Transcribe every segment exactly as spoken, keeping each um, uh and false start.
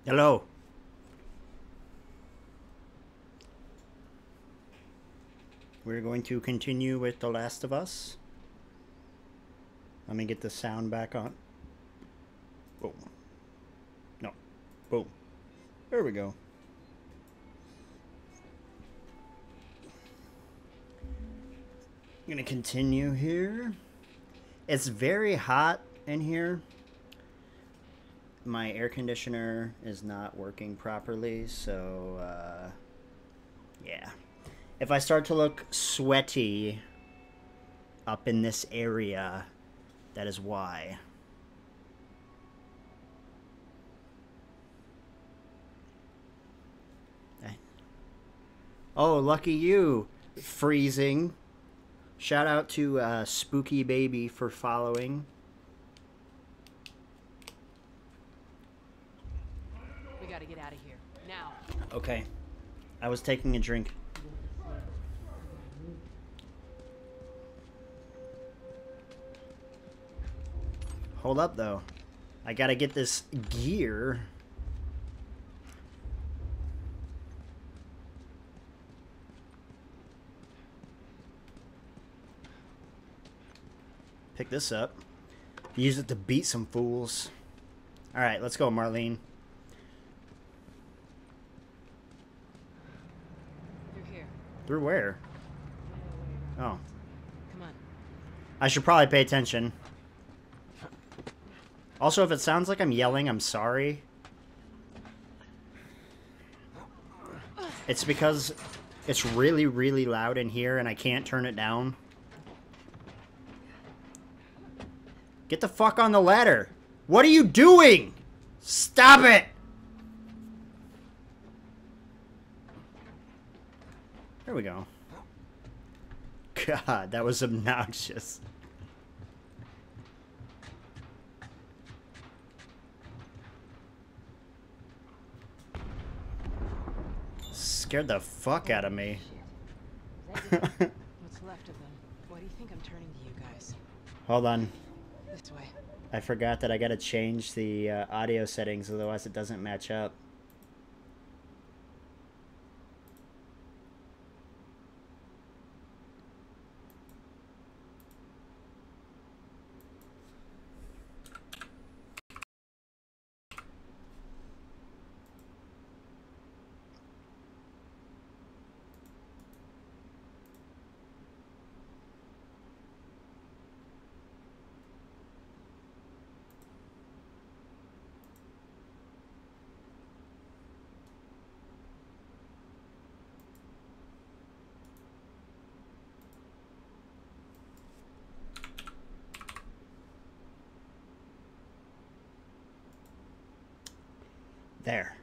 Hello. We're going to continue with The Last of Us. Let me get the sound back on. Boom. No. Boom. There we go. I'm gonna continue here. It's very hot in here. My air conditioner is not working properly, so uh, yeah. If I start to look sweaty up in this area, that is why. Oh, lucky you, freezing. Shout out to uh, Spooky Baby for following. We gotta get out of here now. Okay, I was taking a drink. Hold up, though. I gotta get this gear. Pick this up. Use it to beat some fools. Alright, let's go, Marlene. Through here. Through where? Oh. Come on. I should probably pay attention. Also, if it sounds like I'm yelling, I'm sorry. It's because it's really, really loud in here and I can't turn it down. Get the fuck on the ladder. What are you doing? Stop it! There we go. God, that was obnoxious. Scared the fuck out of me. What's left of them? Why do you think I'm turning to you guys? Hold on. This way. I forgot that I gotta change the uh, audio settings, otherwise it doesn't match up. There.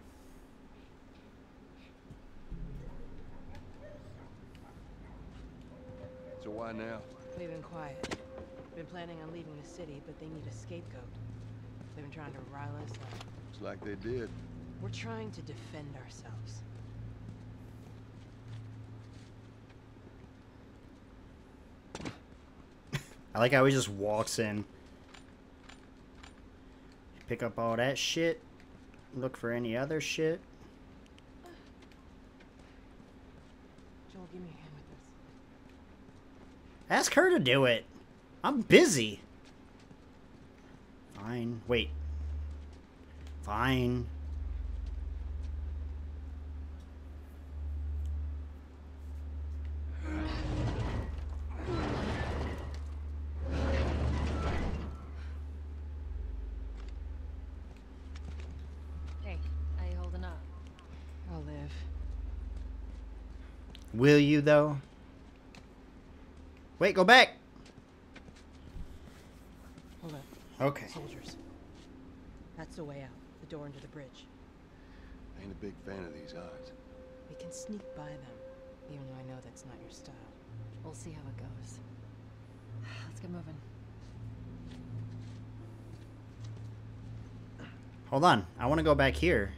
So why now? We've been quiet. Been planning on leaving the city, but they need a scapegoat. They've been trying to rile us up. It's like they did. We're trying to defend ourselves. I like how he just walks in. Pick up all that shit. Look for any other shit. Joel, give me a hand with this. Ask her to do it. I'm busy. Fine. Wait. Fine. Hey, how you holding up? I'll live. Will you, though? Wait, go back. Hold up. Okay. Soldiers. That's the way out. The door into the bridge. Ain't a big fan of these odds. We can sneak by them, even though I know that's not your style. We'll see how it goes. Let's get moving. Hold on. I want to go back here.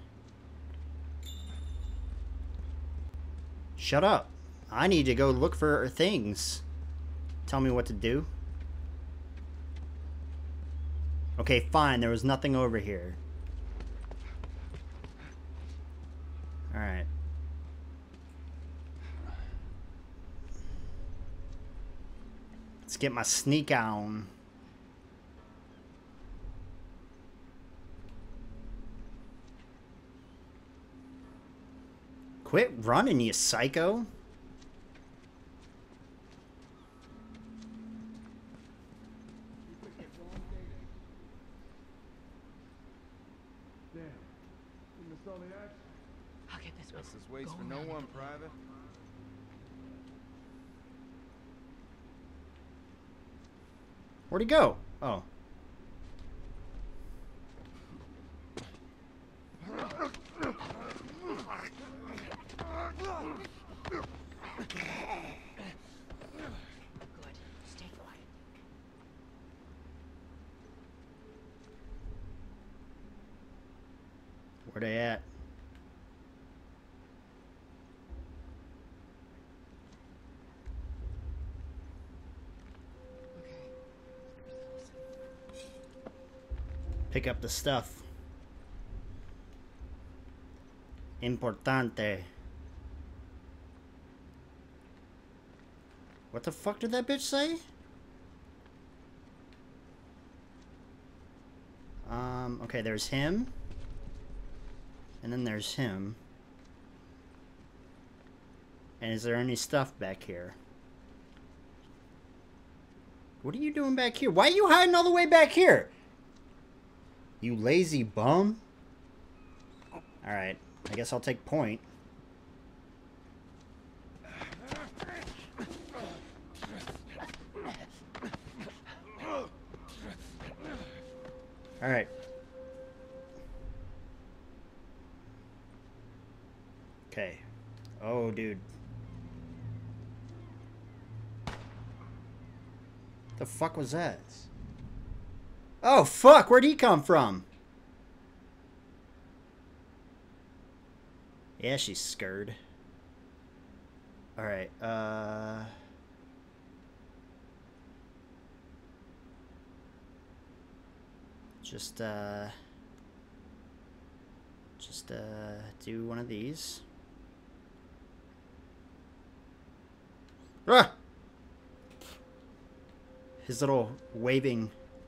Shut up. I need to go look for things. Tell me what to do. Okay, fine. There was nothing over here. Alright. Let's get my sneak on. Quit running, you psycho. I'll get this one. Justice waits Go for no around one, the Private. Where'd he go? Oh. Good. Stay quiet. Where they at? Okay. Pick up the stuff. Importante. What the fuck did that bitch say? Um, okay, there's him. And then there's him. And is there any stuff back here? What are you doing back here? Why are you hiding all the way back here? You lazy bum. Alright, I guess I'll take point. Alright. Okay. Oh, dude. The fuck was that? Oh, fuck! Where'd he come from? Yeah, she's scared. Alright, uh... Just, uh... Just, uh, do one of these. Ah! His little waving.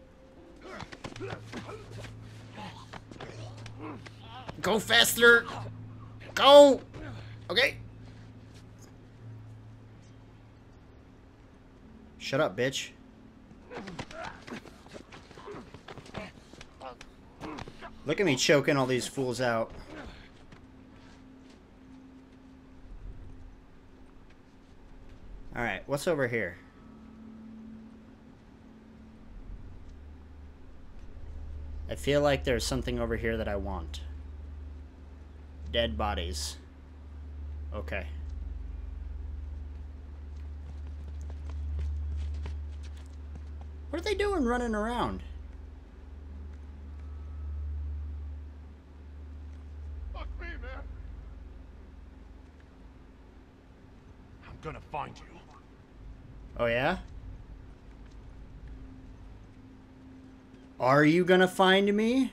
Go faster! Go! Okay. Shut up, bitch. Look at me choking all these fools out. Alright, what's over here? I feel like there's something over here that I want. Dead bodies. Okay. What are they doing running around? Fuck me, man. I'm gonna find you. Oh, yeah? Are you gonna find me?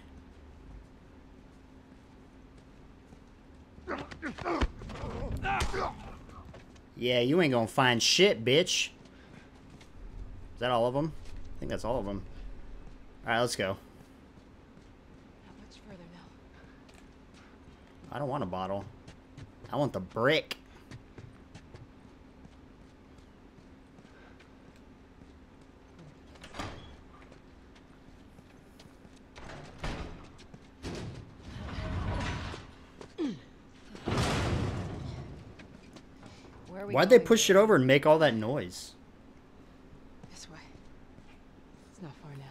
Yeah, you ain't gonna find shit, bitch. Is that all of them? I think that's all of them. Alright, let's go. How much further now? I don't want a bottle. I want the brick. Where are we Why'd they going, push it Dave? over and make all that noise? This way. It's not far now.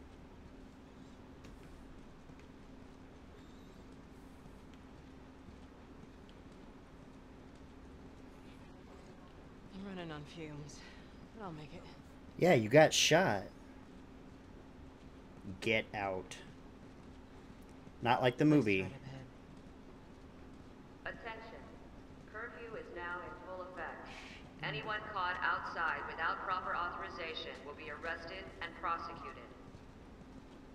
I'm running on fumes, but I'll make it. Yeah, you got shot. Get out. Not like the movie. Right up ahead. Attention. Curfew is now in full effect. Anyone caught outside without proper authorization will be arrested and prosecuted.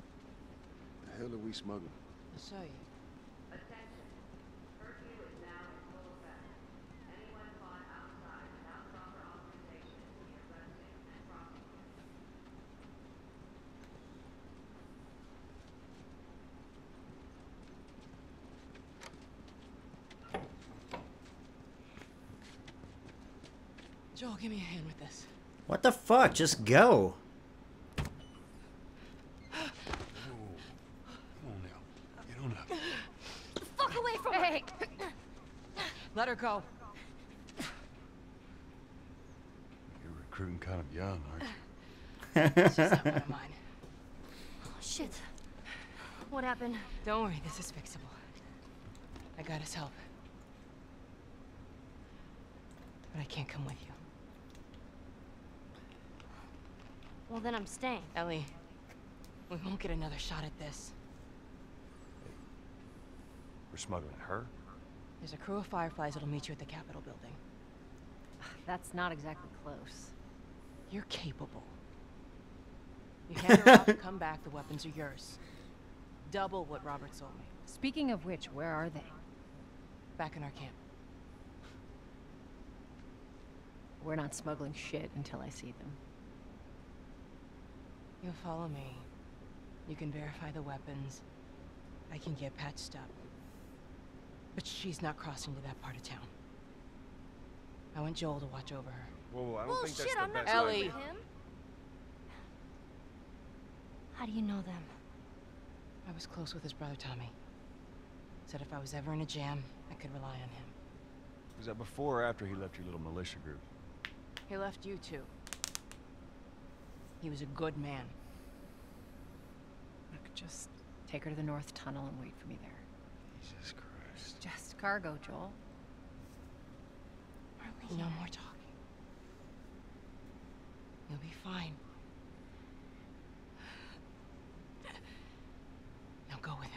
The hell are we smuggling? I'll show you. Attention. Curfew is now Joel, give me a hand with this. What the fuck? Just go. Come on now. Get on up. Fuck away from her! Hey! Let her go. You're recruiting kind of young, aren't you? She's not one of mine. Oh, shit. What happened? Don't worry, this is fixable. I got his help. But I can't come with you. Well, then I'm staying. Ellie, we won't get another shot at this. We're smuggling her? There's a crew of Fireflies that'll meet you at the Capitol building. That's not exactly close. You're capable. You hand her off and come back, the weapons are yours. Double what Robert sold me. Speaking of which, where are they? Back in our camp. We're not smuggling shit until I see them. You'll follow me. You can verify the weapons. I can get patched up. But she's not crossing to that part of town. I want Joel to watch over her. Whoa, I don't Well, think shit, that's the I'm not best Ellie. idea. him. How do you know them? I was close with his brother Tommy. Said if I was ever in a jam, I could rely on him. Was that before or after he left your little militia group? He left you too. He was a good man. I could just take her to the North Tunnel and wait for me there. Jesus Christ. Just cargo, Joel. No more talking. You'll be fine. Now go with him.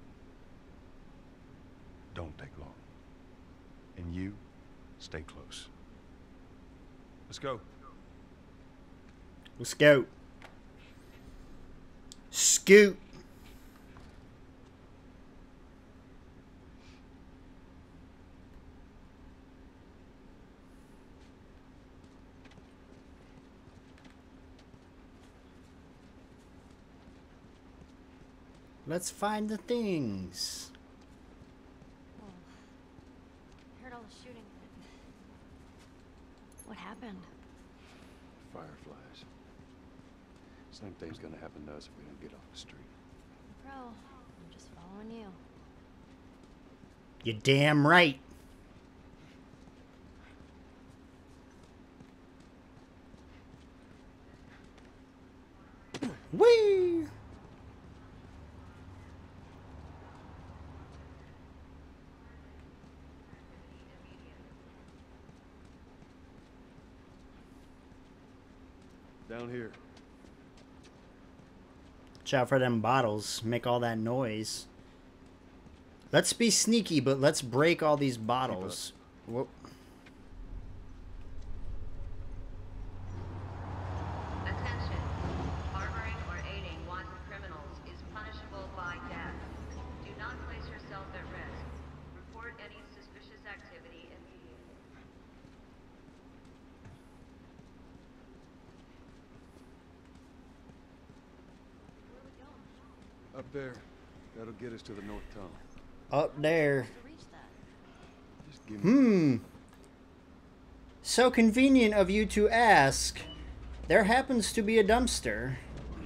Don't take long. And you, stay close. Let's go. Let's go. Scoot. Let's find the things. Oh. Heard all the shooting. What happened? Fireflies. Same thing's gonna happen to us if we don't get off the street. Bro, I'm just following you. You're damn right. Whee! Down here. Watch out for them bottles. Make all that noise. Let's be sneaky, but let's break all these bottles. Whoop. Attention. Harboring or aiding wanted criminals is punishable by death. Do not place yourself at risk. Report any suspicious activity immediately. Up there. That'll get us to the North Tunnel. Up there. To reach that. Just give me... Hmm. So convenient of you to ask. There happens to be a dumpster.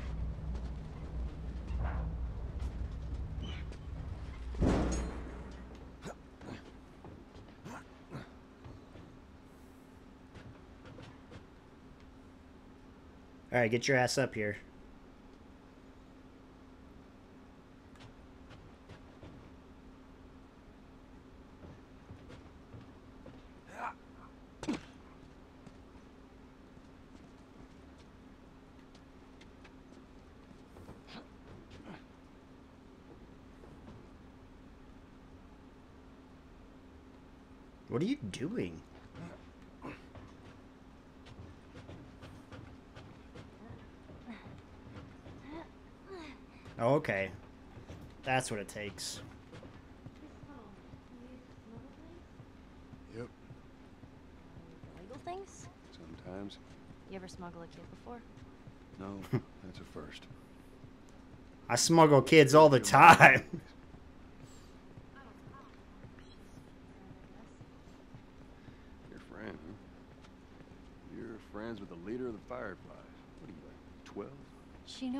Alright, get your ass up here. What are you doing? Oh, okay. That's what it takes. Yep. Illegal things? Sometimes. You ever smuggle a kid before? No, that's a first. I smuggle kids all the time. Your friend, huh?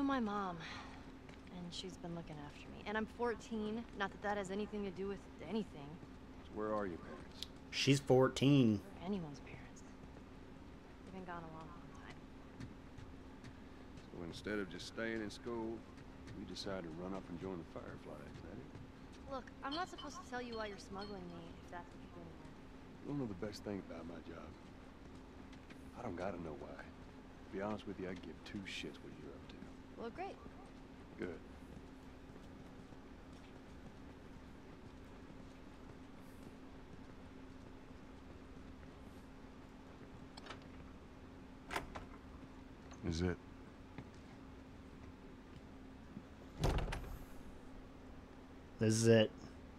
my mom, and she's been looking after me. And I'm fourteen. Not that that has anything to do with anything. So where are your parents? She's fourteen. Or anyone's parents. They've been gone a long, long time. So instead of just staying in school, you decided to run up and join the Fireflies, is that it? Look, I'm not supposed to tell you why you're smuggling me, if that's what you're doing here. You don't know the best thing about my job. I don't gotta know why. To be honest with you, I give two shits what you're up to. Well, great. Good. Is it? This is it.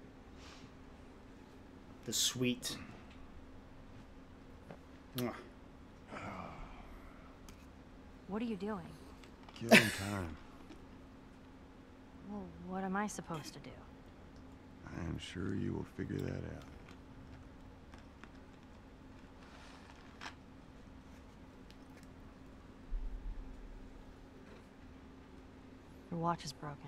The sweet. Mwah. What are you doing? Killing time. Well, what am I supposed to do? I am sure you will figure that out. Your watch is broken.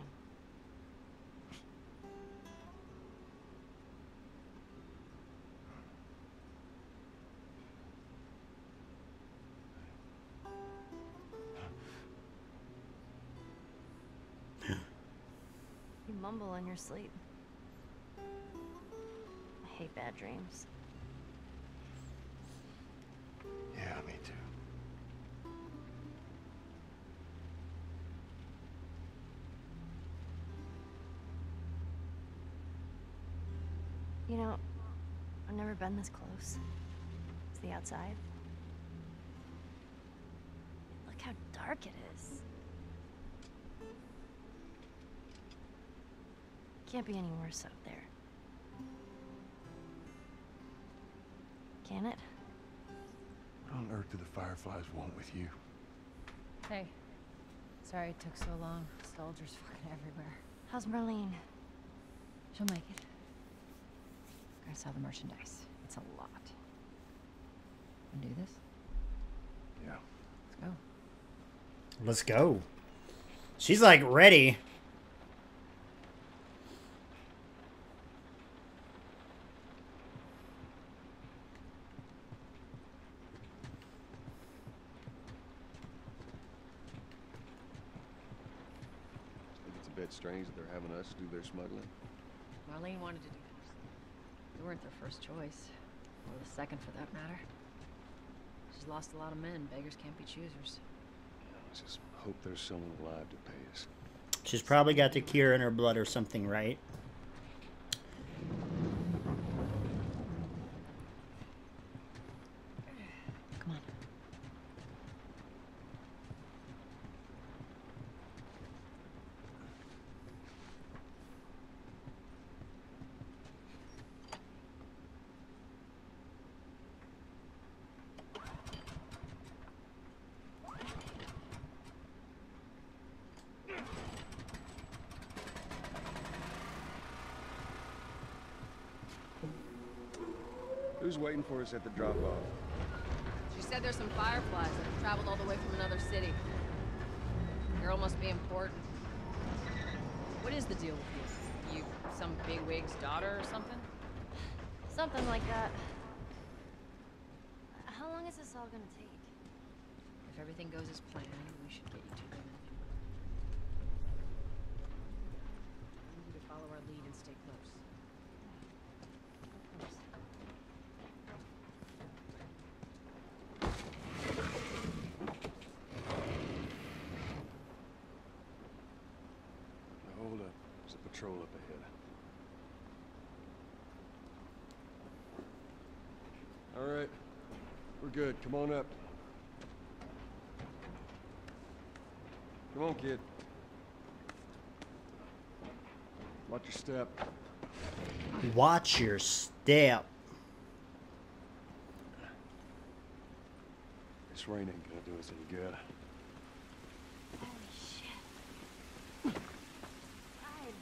You mumble in your sleep. I hate bad dreams. Yeah, me too. You know, I've never been this close to the outside. Look how dark it is. Can't be any worse out there. Can it? What on earth do the Fireflies want with you? Hey. Sorry it took so long. Soldiers fucking everywhere. How's Marlene? She'll make it. Gotta sell the merchandise. It's a lot. Wanna do this? Yeah. Let's go. Let's go. She's like ready. Think it's a bit strange that they're having us do their smuggling. Marlene wanted to do this. We weren't their first choice. Or the second for that matter. She's lost a lot of men. Beggars can't be choosers. I just hope there's someone alive to pay us. She's probably got the cure in her blood or something, right? Come on. Who's waiting for us at the drop-off? She said there's some Fireflies that have traveled all the way from another city. Girl must be important. What is the deal with you? You some bigwig's daughter or something? Something like that. How long is this all gonna take? If everything goes as planned, we should get you two women. I need you to follow our lead and stay close. Of course. Now, hold up. There's a patrol up ahead. All right. We're good. Come on up. Come on, kid. Watch your step. Watch your step. This rain ain't gonna do us any good. Holy shit. Outside.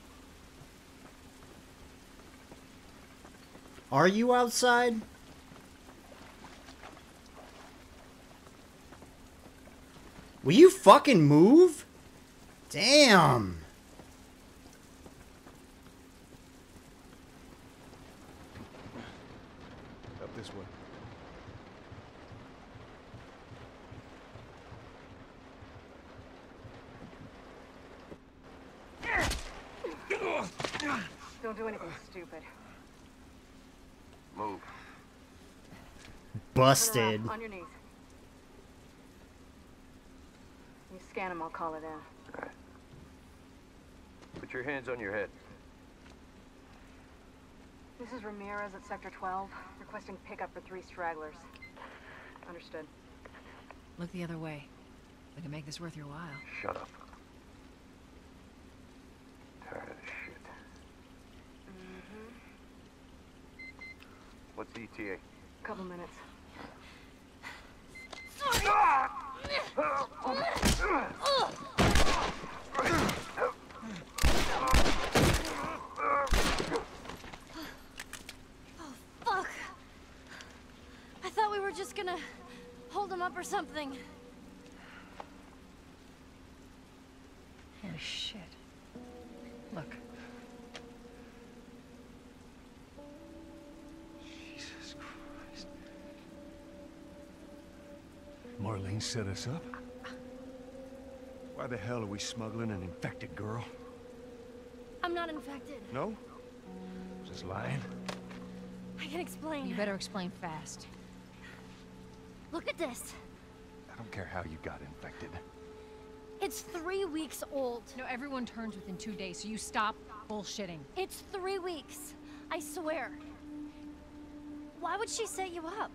Are you outside? Will you fucking move? Damn. Up this way. Don't do anything stupid. Move. Busted. On your knees. You scan him, I'll call it in. All right. Put your hands on your head. This is Ramirez at Sector twelve, requesting pickup for three stragglers. Understood. Look the other way. We can make this worth your while. Shut up. Tired of this shit. Mm-hmm. What's E T A? Couple minutes. Fuck! I thought we were just gonna hold him up or something. Holy shit. Look. Jesus Christ. Marlene set us up? Why the hell are we smuggling an infected girl? I'm not infected. No? Just lying? I can explain. You better explain fast. Look at this. I don't care how you got infected. It's three weeks old. No, everyone turns within two days, so you stop bullshitting. It's three weeks. I swear. Why would she set you up?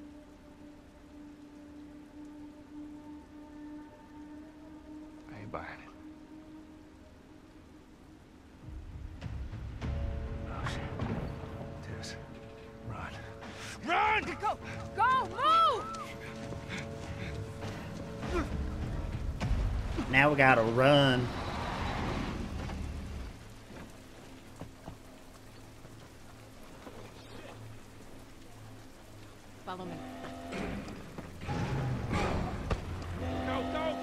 I ain't buying it. Oh, shit. Tess, run. Run! Go! Go! Move! Now we gotta run. Follow me. Go, go!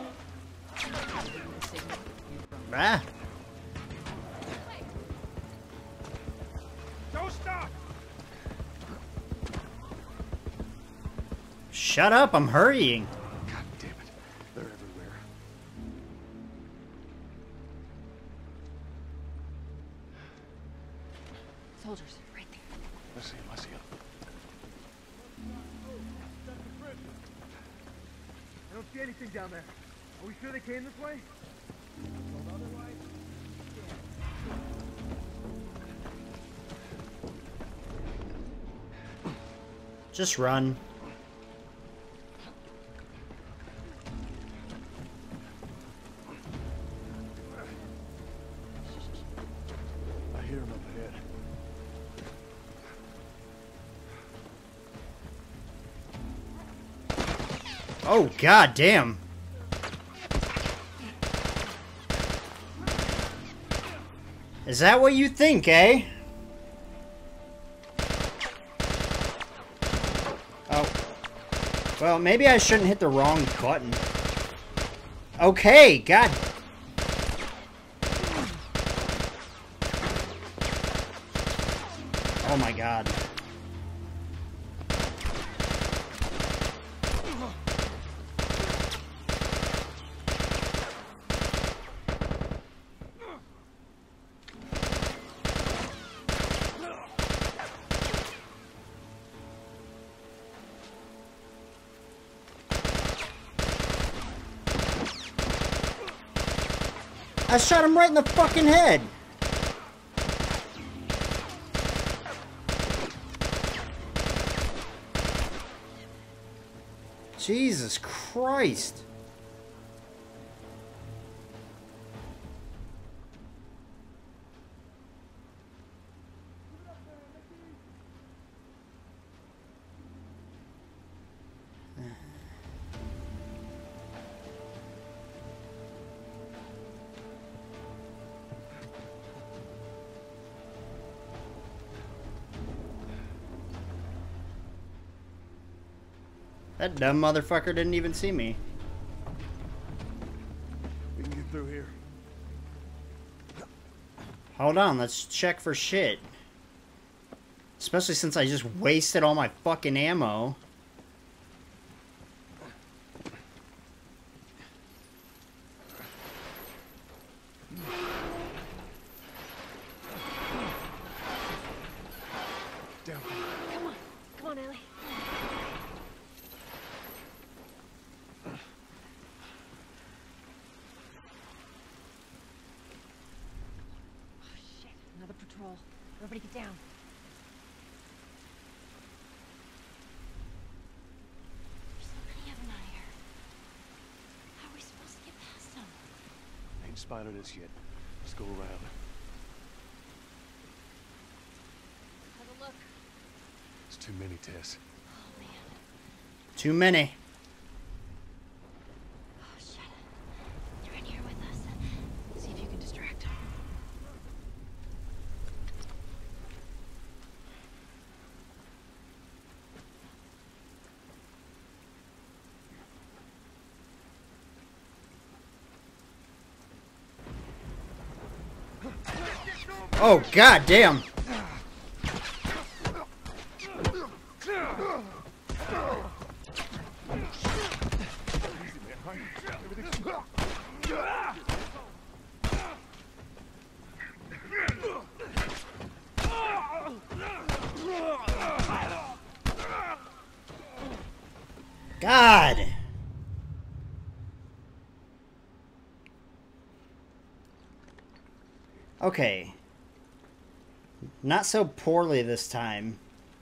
Ah. Don't stop! Shut up, I'm hurrying. God damn it. They're everywhere. Soldiers, right there. I see him, I see him. I don't see anything down there. Are we sure they came this way? Otherwise, Just run. I hear him up ahead. Oh, god damn. Is that what you think, eh? Oh. Well, maybe I shouldn't hit the wrong button. Okay, god. Oh my god. I shot him right in the fucking head. Jesus Christ. That dumb motherfucker didn't even see me. We can get through here. Hold on, let's check for shit. Especially since I just wasted all my fucking ammo. Down. Come on. Come on, Ellie. Oh, shit. Another patrol. Everybody get down. There's so many of them out here. How are we supposed to get past them? Ain't spotted us yet. Let's go around. Have a look. It's too many, Tess. Oh, man. Too many. Oh, shit. They're in here with us. See if you can distract them. Oh, god damn. God. Okay. Not so poorly this time.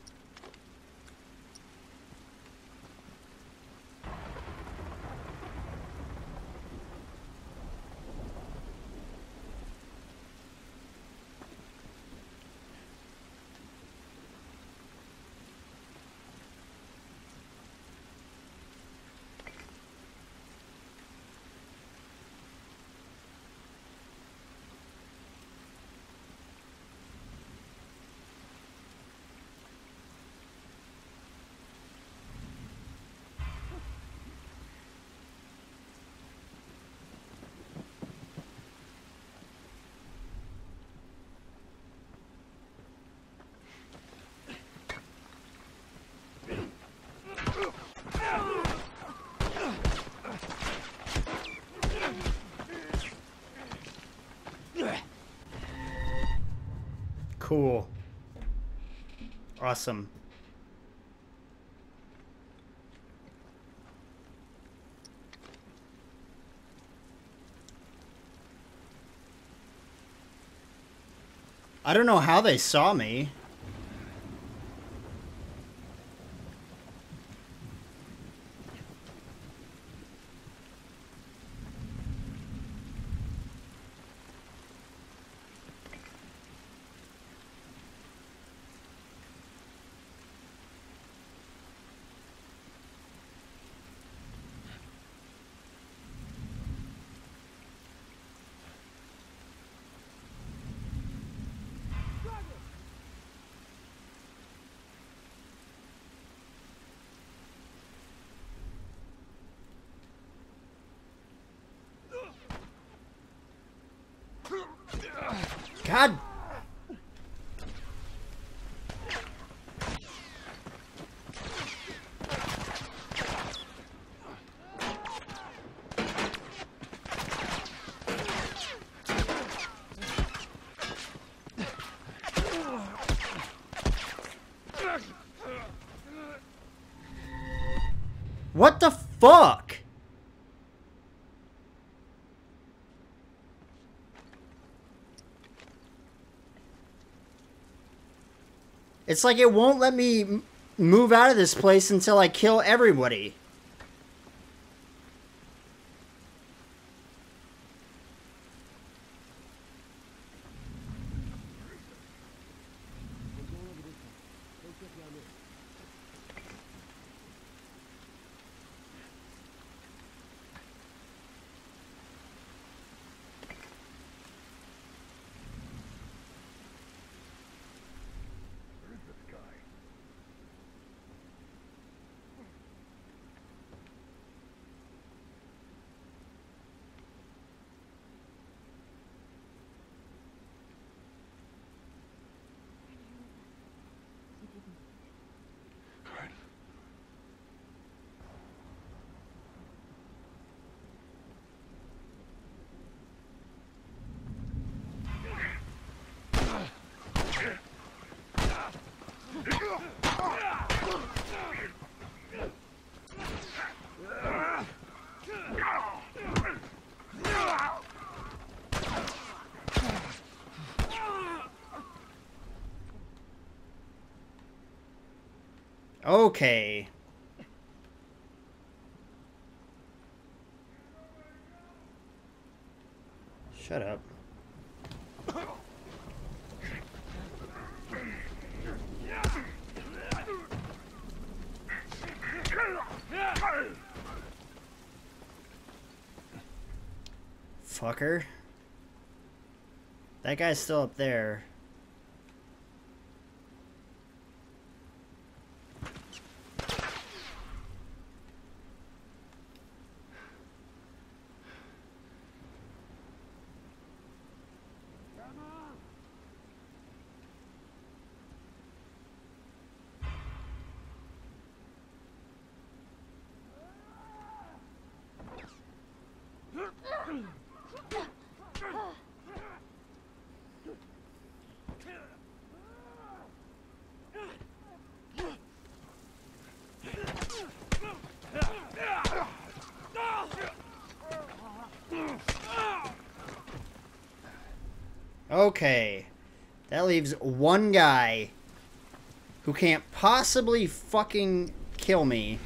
Cool. Awesome. I don't know how they saw me. God. What the fuck? It's like it won't let me m- move out of this place until I kill everybody. Okay. Shut up. Fucker. That guy's still up there. Okay. That leaves one guy who can't possibly fucking kill me.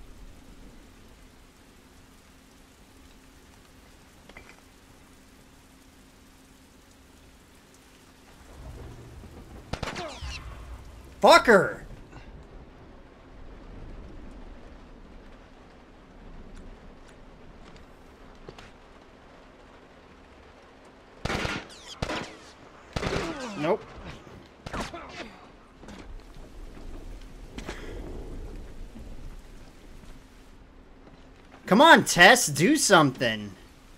Fucker! Nope. Come on, Tess, do something.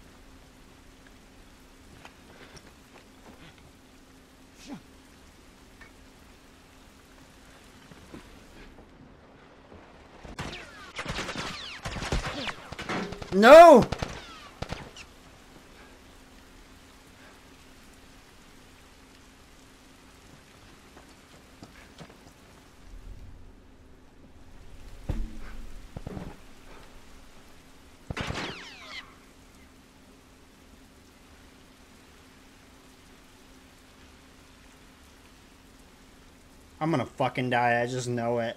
No! I'm gonna fucking die, I just know it.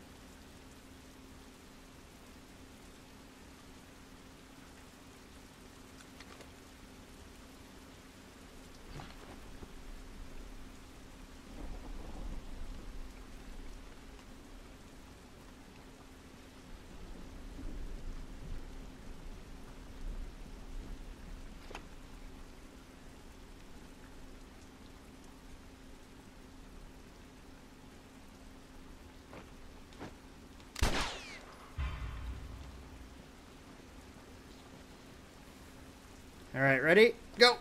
Alright, ready? Go!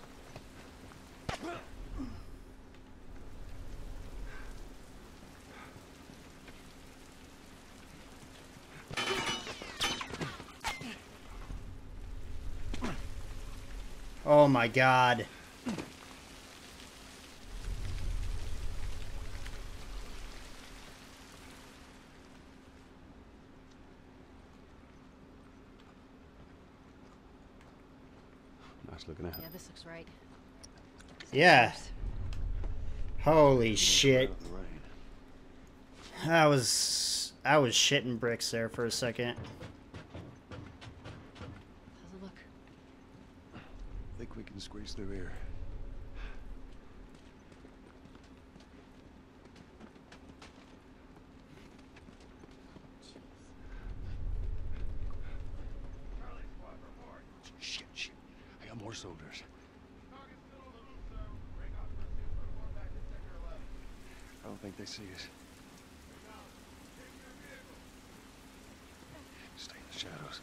Oh my god. Nice looking out. Yeah, this looks right. Yeah. Holy shit. I was... I was shitting bricks there for a second. How's it look? Think we can squeeze through here. Shit, shit. I got more soldiers. I don't think they see us. Stay in the shadows.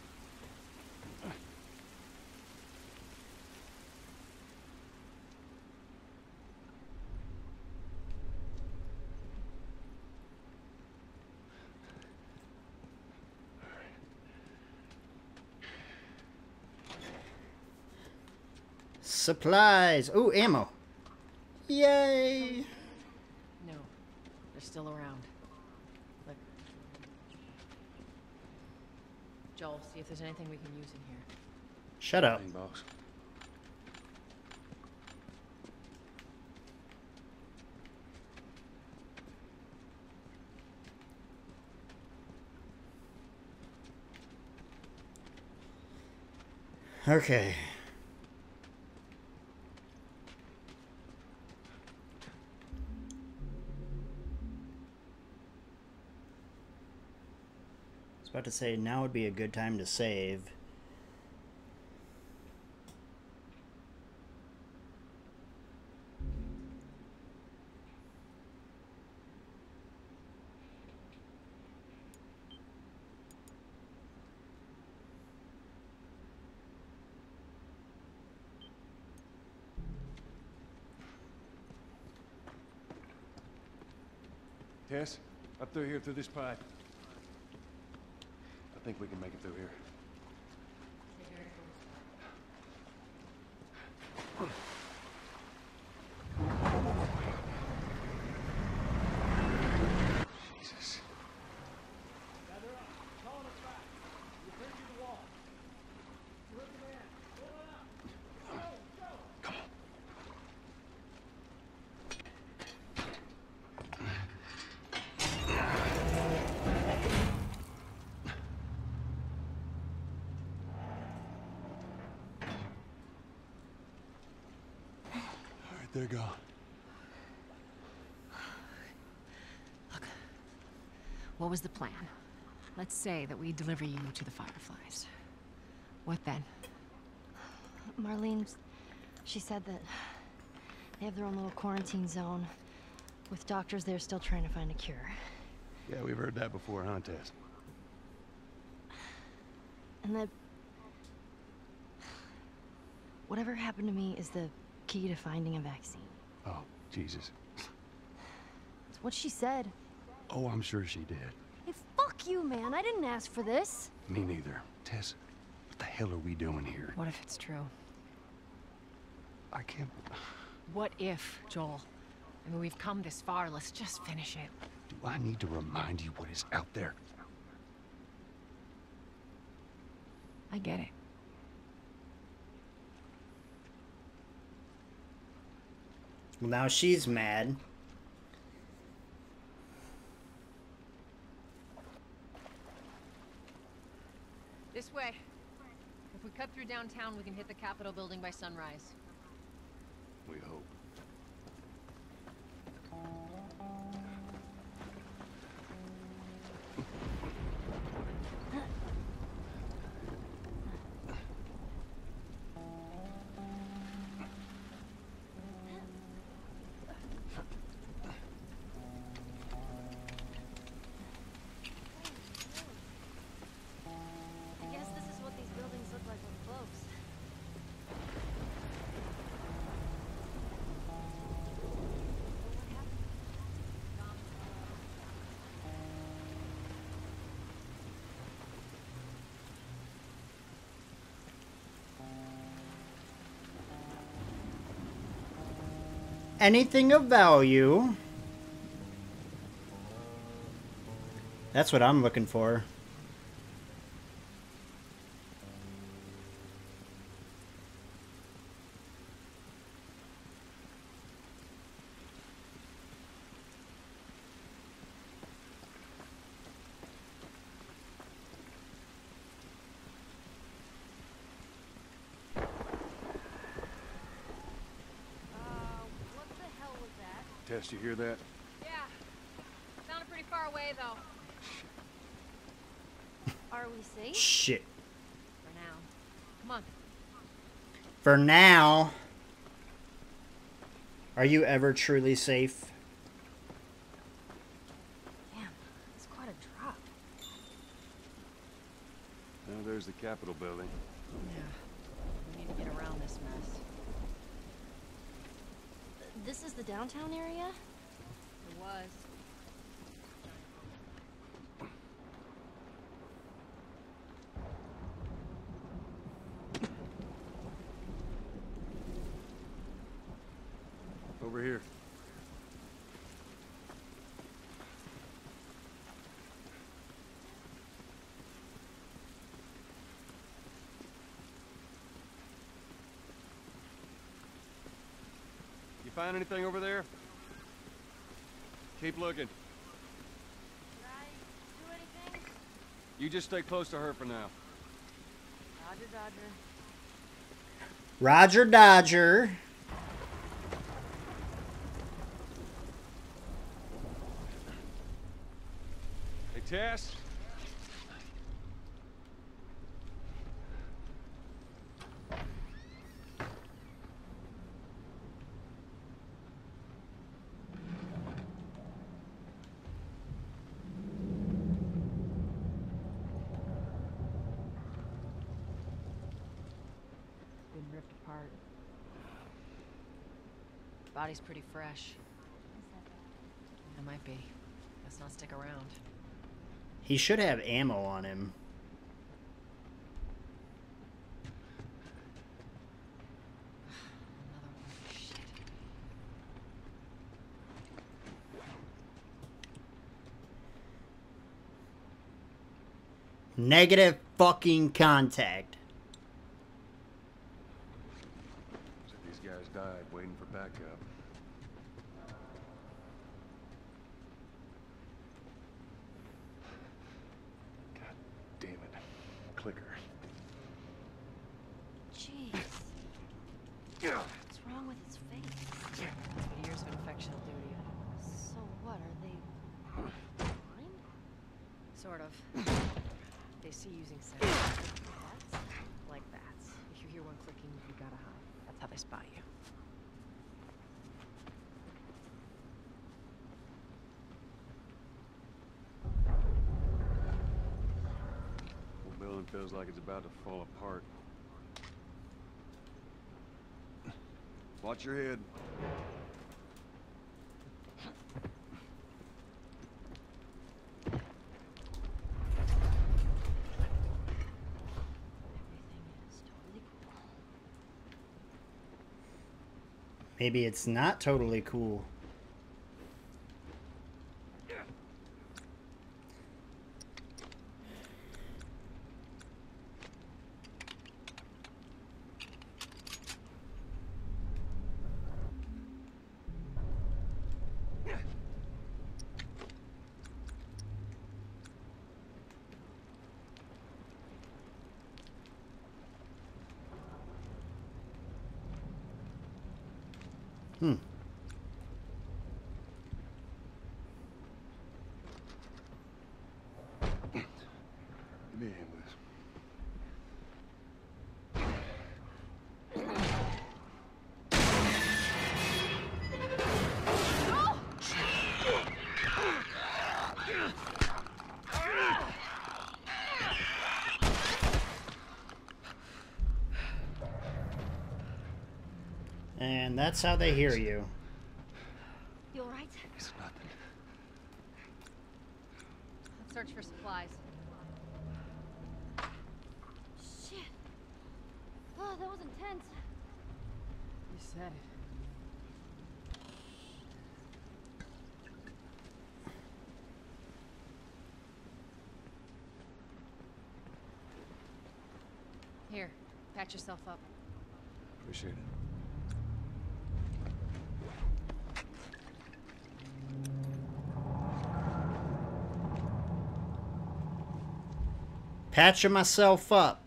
Supplies! Ooh, ammo! Yay! No, they're still around. Look. Joel, see if there's anything we can use in here. Shut up. Bang, boss. Okay. I was about to say now would be a good time to save. Tess, up through here through this pipe. I think we can make it through here. Jesus. They're gone. Look, what was the plan? Let's say that we deliver you to the Fireflies. What then? Marlene, she said that they have their own little quarantine zone with doctors there still trying to find a cure. Yeah, we've heard that before, huh, Tess? And that whatever happened to me is the key to finding a vaccine. Oh, Jesus. It's what she said. Oh, I'm sure she did. Hey, fuck you, man. I didn't ask for this. Me neither. Tess, what the hell are we doing here? What if it's true? I can't... What if, Joel? I mean, we've come this far. Let's just finish it. Do I need to remind you what is out there? I get it. Well, now she's mad. This way. If we cut through downtown, we can hit the Capitol building by sunrise. We hope. I guess this is what these buildings look like with folks. Anything of value? That's what I'm looking for. Tess, you hear that? Yeah. Sounded pretty far away, though. Are we safe? Shit. For now. Come on. For now. Are you ever truly safe? Damn, it's quite a drop. Now there's the Capitol building. Yeah. We need to get around this mess. This is the downtown area? It was. Over here. You find anything over there? Keep looking. Did I do anything? You just stay close to her for now. Roger, Dodger. Roger Dodger. Hey, Tess. Been ripped apart. Body's pretty fresh. It might be. Let's not stick around. He should have ammo on him. Another one. Shit. Negative fucking contact. So these guys died waiting for backup. God damn it. Clicker. Jeez. Yeah. What's wrong with his face? That's what years of infection will do to you. So what, are they blind? Sort of. They see using sound. Like bats. If you hear one clicking, you gotta hide. That's how they spot you. Whole building feels like it's about to fall apart. Watch your head. Everything is totally cool. Maybe it's not totally cool. Hmm. Give me a hand with this. And that's how they hear you. You alright? It's nothing. Let's search for supplies. Shit. Oh, that was intense. You said it. Here, patch yourself up. Appreciate it. Patching myself up.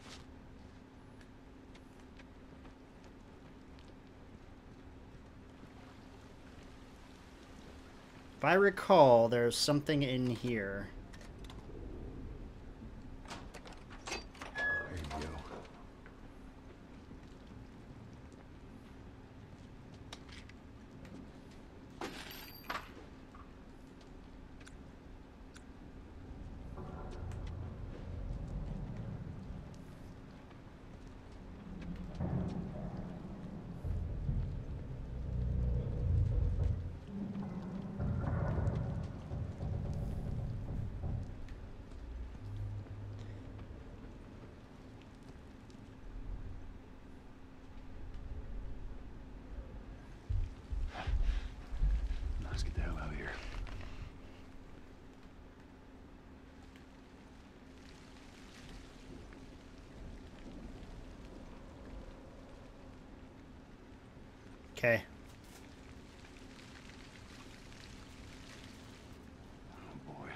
If I recall, there's something in here. There you go. Let's get the hell out of here. Okay. Oh boy.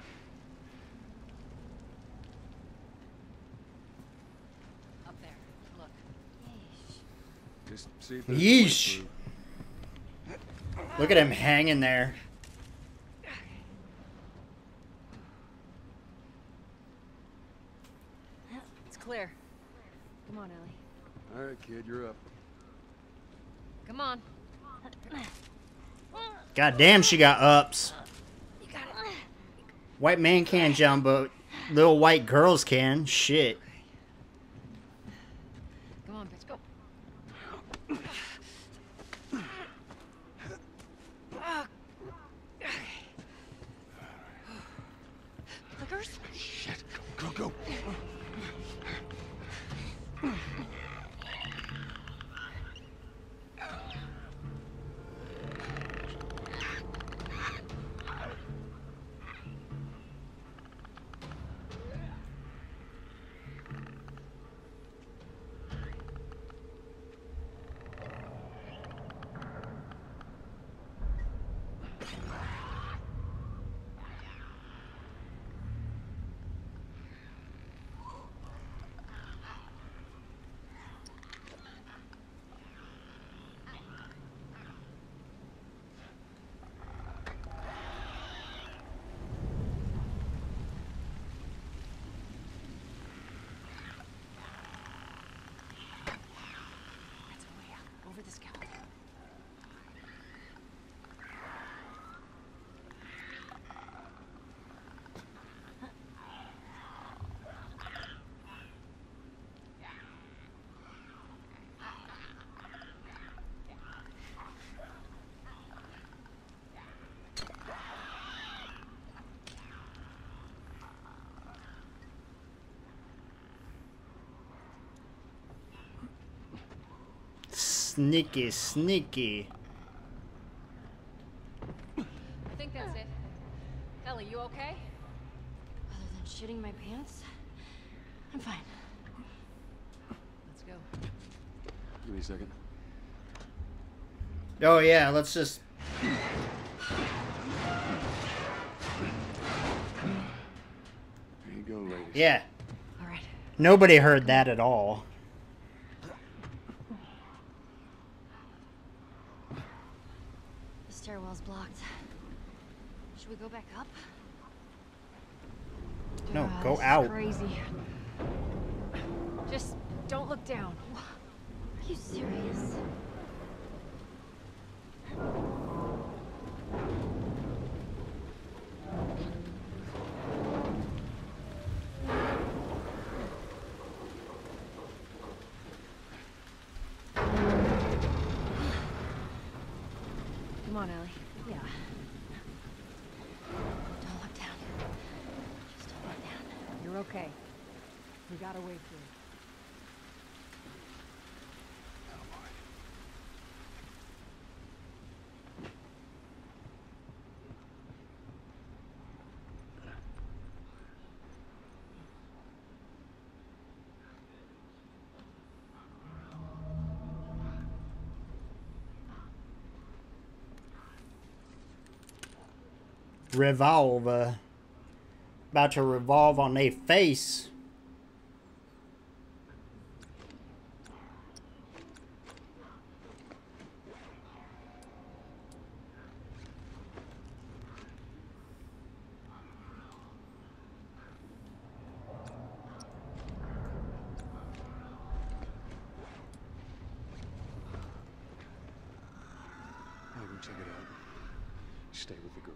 Up there. Look. Yeesh. Just see if there's a way Yeesh. through. Look at him hanging there. It's clear. Come on, Ellie. All right, kid, you're up. Come on. God damn, she got ups. You got it. White man can't jump, but little white girls can. Shit. Come on, bitch, go. Clickers? Shit, go, go, go. That's a way out. Over the scaffold. Sneaky, sneaky. I think that's it. Ellie, you okay? Other than shitting my pants, I'm fine. Let's go. Give me a second. Oh yeah, let's just... Here you go, ladies. Yeah. All right. Nobody heard that at all. The stairwell's blocked. Should we go back up? No, Ah, go this is out. Crazy. Just don't look down. Are you serious? Come on, Ellie. Yeah. Don't look down. Just don't look down. You're okay. We got a way through. Revolve. Uh, about to revolve on their face. I'll go check it out. Stay with the girl.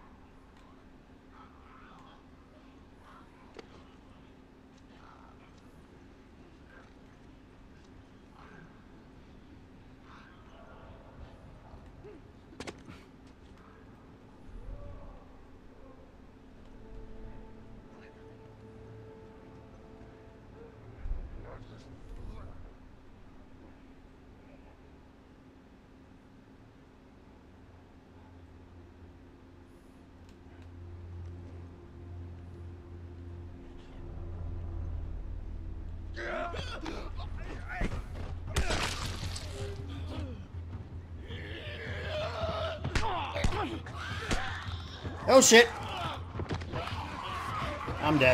Oh shit. I'm dead.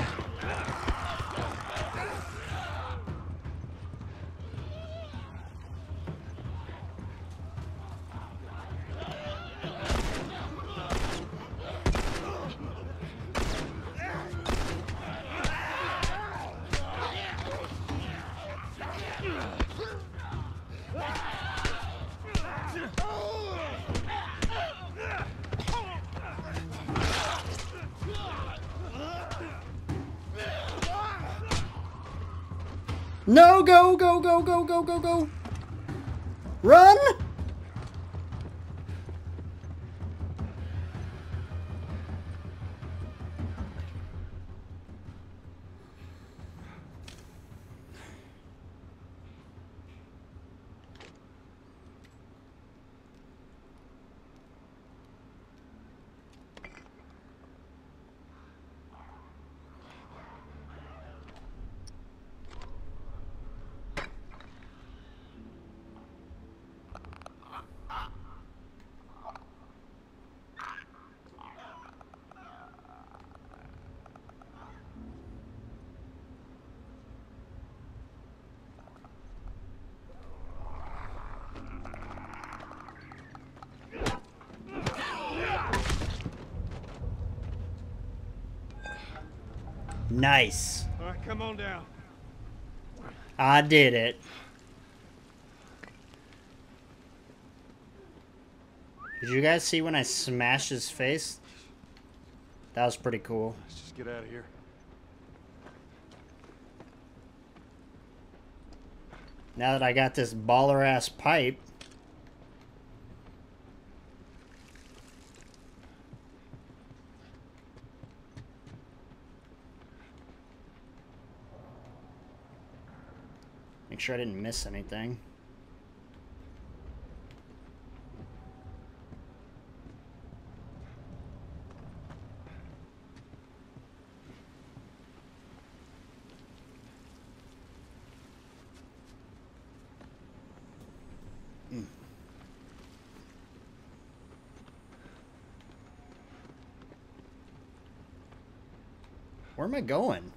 No, go, go, go, go, go, go, go. Run! Nice. All right, come on down. I did it. Did you guys see when I smashed his face? That was pretty cool. Let's just get out of here. Now that I got this baller ass pipe. Make sure I didn't miss anything. Mm. Where am I going?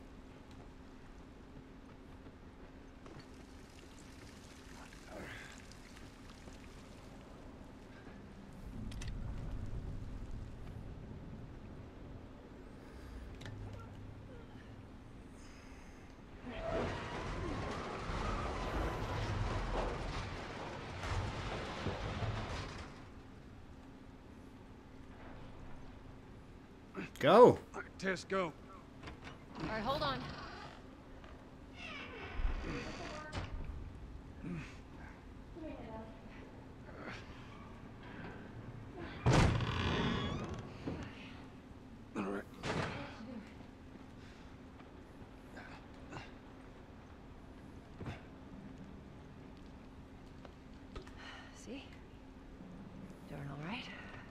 Go. All right, Tess, go. All right, hold on. All right. See? Doing all right?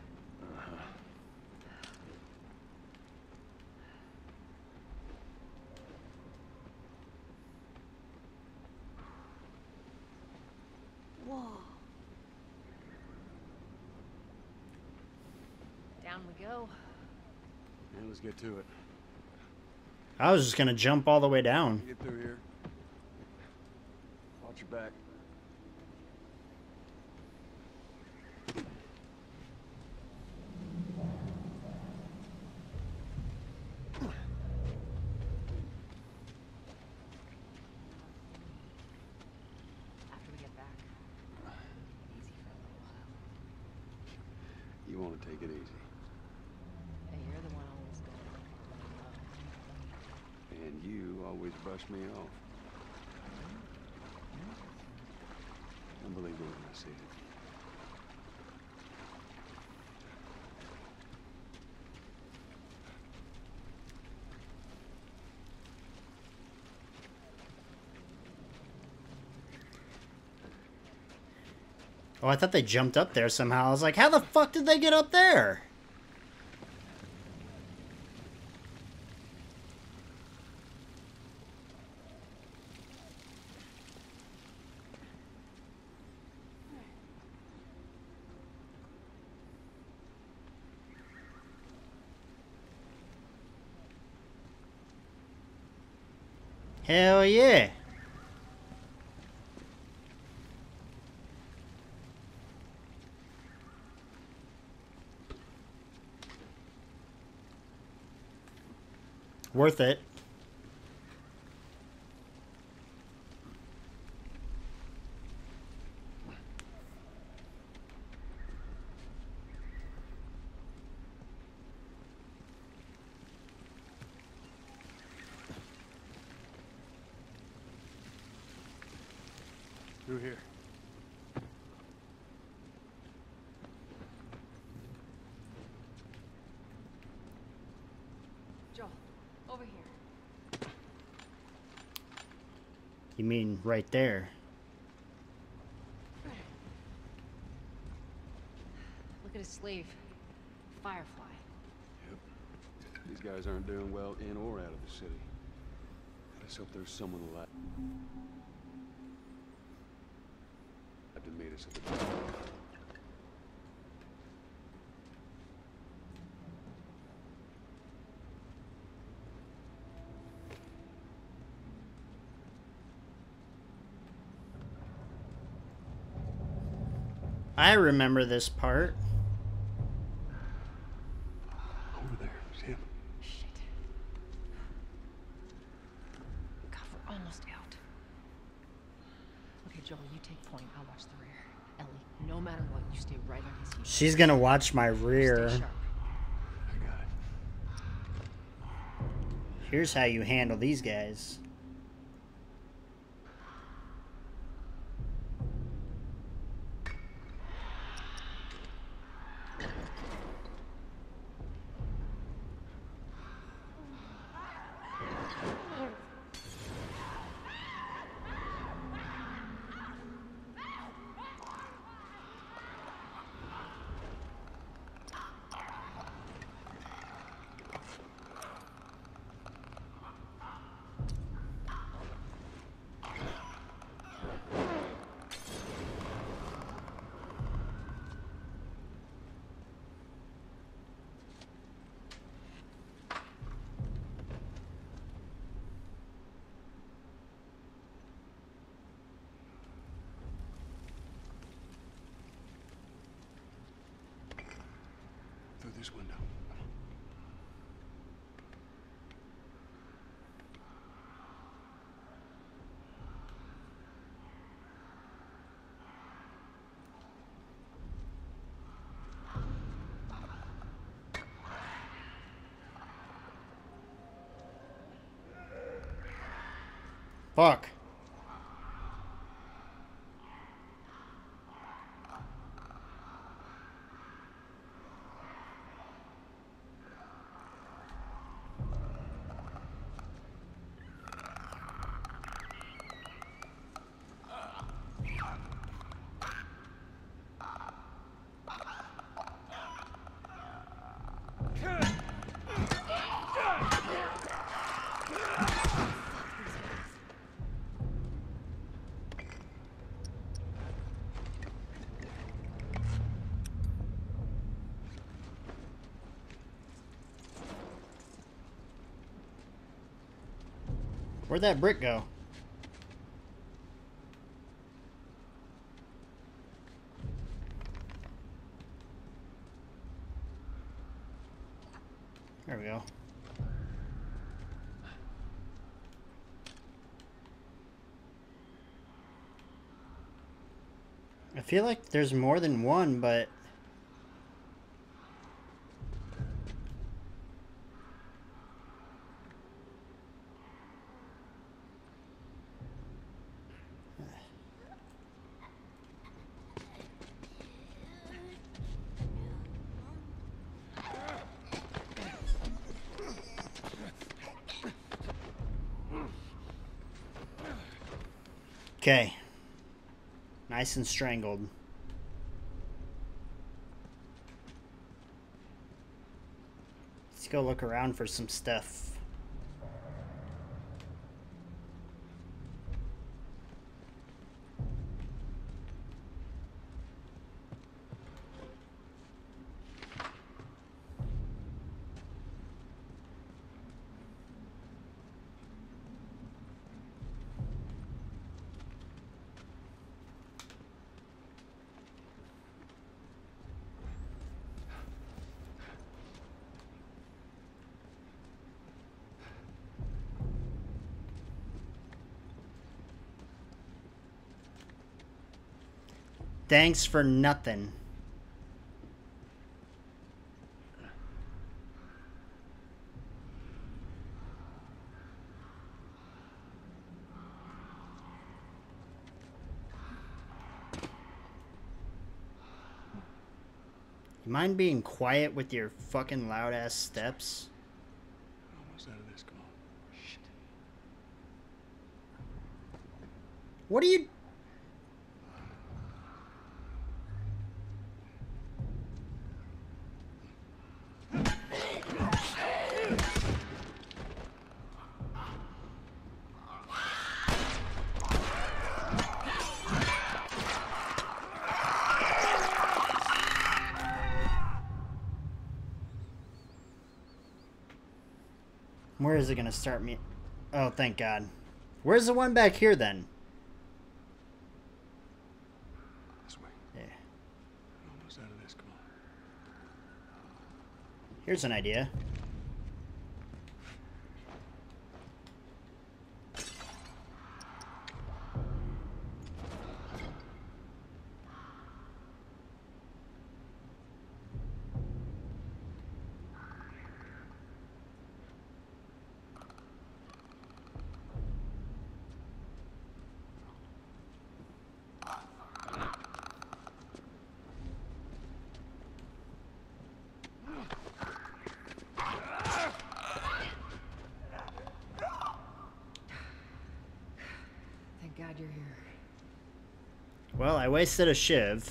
Whoa. Down we go. Yeah, let's get to it. I was just gonna jump all the way down. Get through here. Watch your back. After we get back. Easy for a little while. You want to take it easy. Hey, you're the one always going. And you always brush me off. I believe it when I see it. Oh, I thought they jumped up there somehow. I was like, how the fuck did they get up there? Hell yeah. Worth it. Through here. Joel, over here. You mean right there? Look at his sleeve. Firefly. Yep. These guys aren't doing well in or out of the city. Let's hope there's someone alive to meet us at the door. I remember this part. Over there, see him? Shit. God, we're almost out. Okay, Joel, you take point. I'll watch the rear. Ellie, no matter what, you stay right on his heels. She's gonna watch my rear. Stay sharp. I got it. Here's how you handle these guys. Through this window. Fuck. Where'd that brick go? There we go. I feel like there's more than one, but okay. Nice and strangled. Let's go look around for some stuff. Thanks for nothing. You mind being quiet with your fucking loud ass steps? Almost out of this. Come on. Shit. What are you... Where is it gonna start me? Oh, thank God. Where's the one back here then? This way. Yeah. Almost out of this. Come on. Here's an idea. Thank God you're here. Well, I wasted a shiv.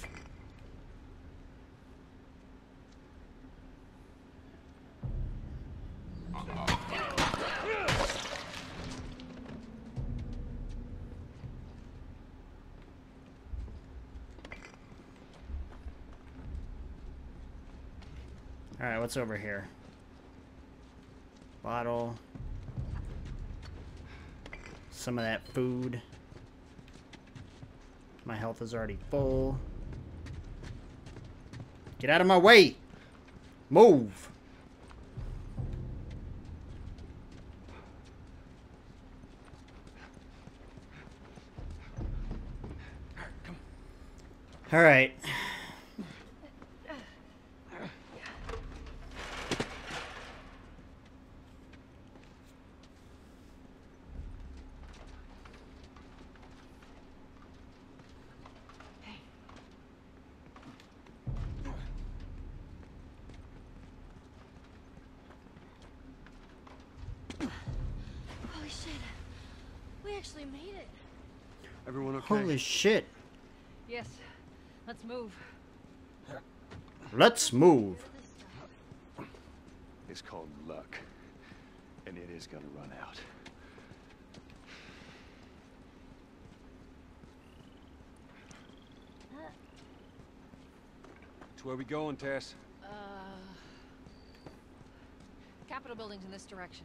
Alright, what's over here? Bottle. Some of that food. My health is already full. Get out of my way! Move! Alright. Holy shit. We actually made it. Everyone okay? Holy shit. Yes. Let's move. Let's move. It's called luck. And it is gonna run out. So where we going, Tess? Uh... Capitol building's in this direction.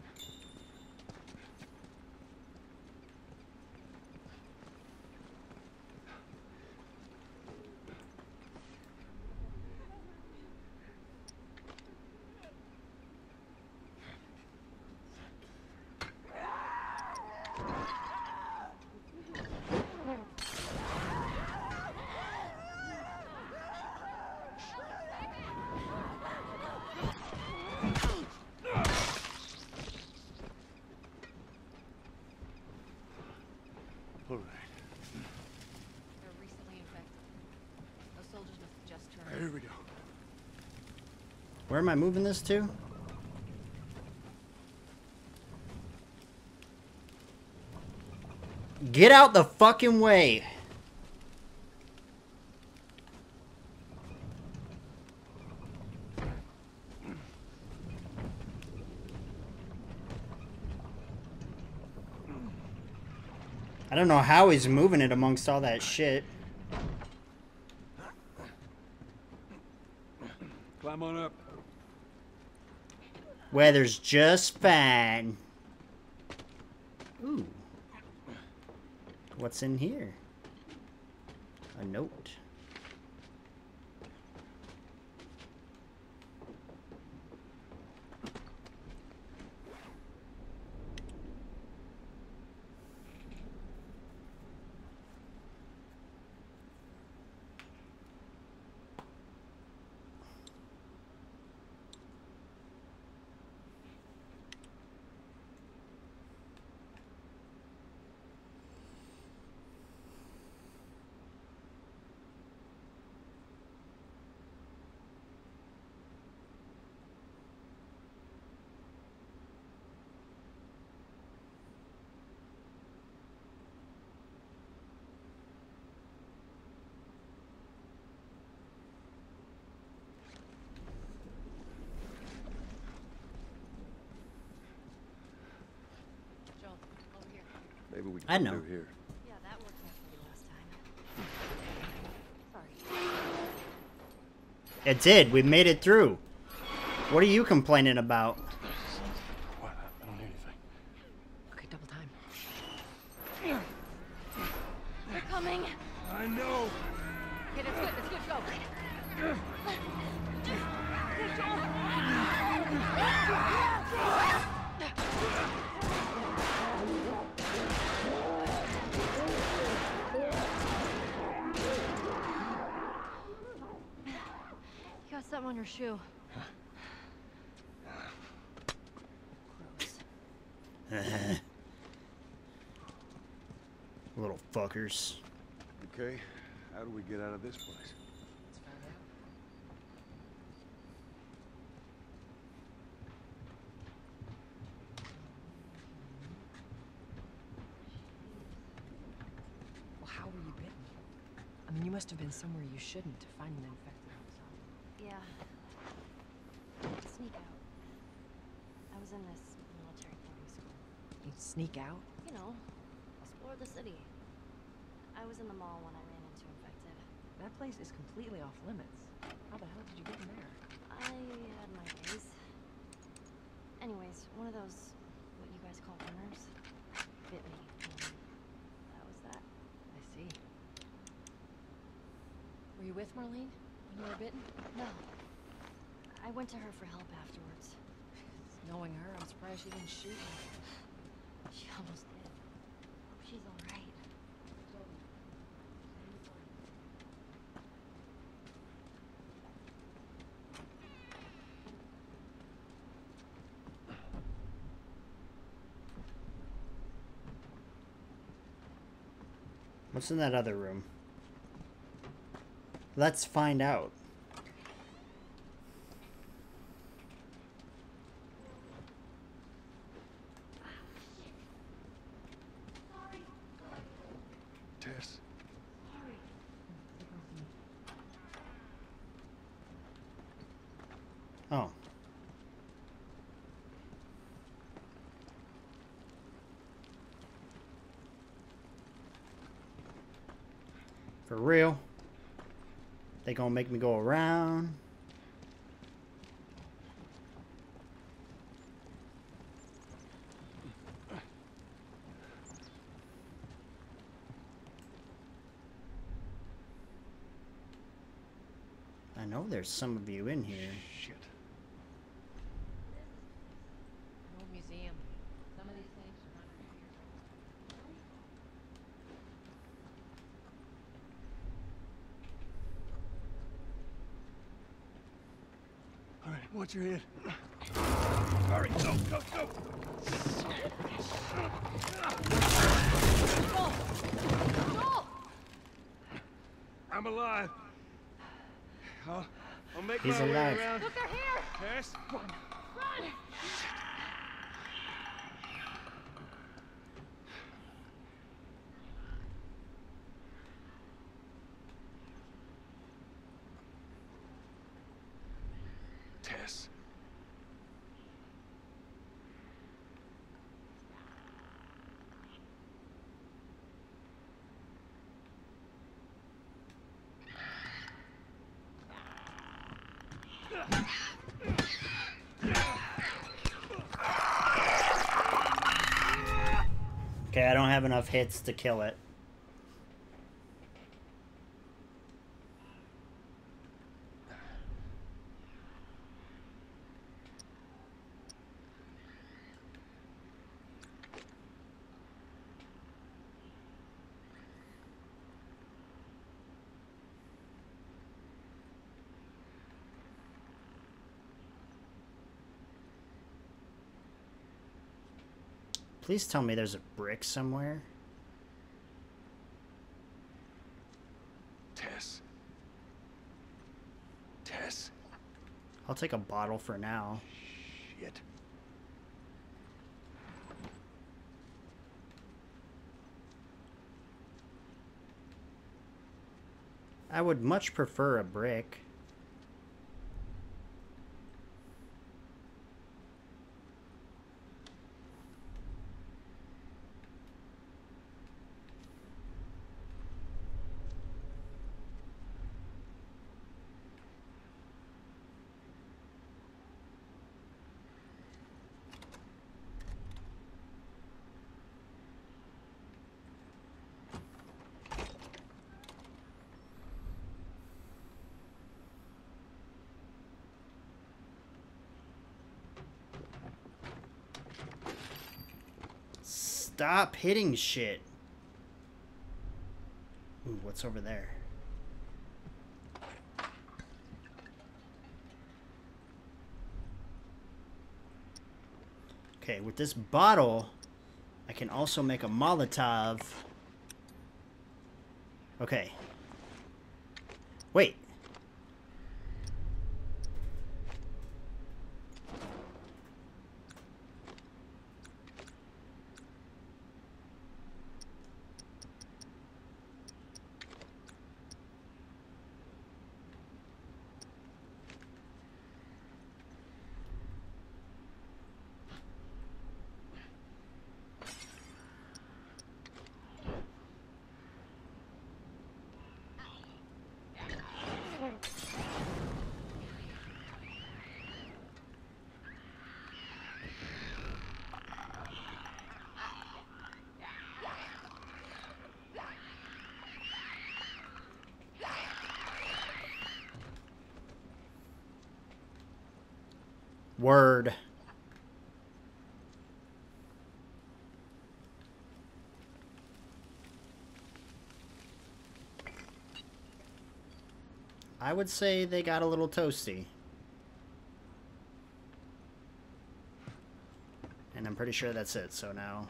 All right. They're recently infected. Those soldiers must have just turned. Here we go. Where am I moving this to? Get out the fucking way! I don't know how he's moving it amongst all that shit. Climb on up. Weather's just fine. Ooh. What's in here? A note. Maybe we can I come know. through here. Yeah, that worked out for you last time. Sorry. It did. We made it through. What are you complaining about? What? I don't hear anything. Okay, double time. They're coming. I know. Okay, that's good, that's good, go. You got something on your shoe. Little fuckers. Okay, how do we get out of this place? Let's find out. Well, how were you bitten? I mean, you must have been somewhere you shouldn't to find an infected outside. Yeah. Sneak out. I was in this military boarding school. You'd sneak out? You know, explore the city. I was in the mall when I ran into infected. That place is completely off limits. How the hell did you get in there? I had my days. Anyways, one of those, what you guys call runners, bit me. And that was that. I see. Were you with Marlene when you were bitten? No. I went to her for help afterwards. Knowing her, I'm surprised she didn't shoot you. She almost did. Hope she's alright. What's in that other room? Let's find out. Tess. Oh. For real? They gonna make me go around? I know there's some of you in here. Shit. An old museum. Some of these things are not here. All right, watch your head. Hurry, go, go, go. I'm alive. I'll, I'll make He's my alive. way around. Look, they're here! Tess. Run! Tess. Okay, I don't have enough hits to kill it. Please tell me there's a brick somewhere. Tess. Tess. I'll take a bottle for now. Shit. I would much prefer a brick. Stop hitting shit. Ooh, what's over there? Okay, with this bottle, I can also make a Molotov. Okay. Wait. Word. I would say they got a little toasty. And I'm pretty sure that's it, so now...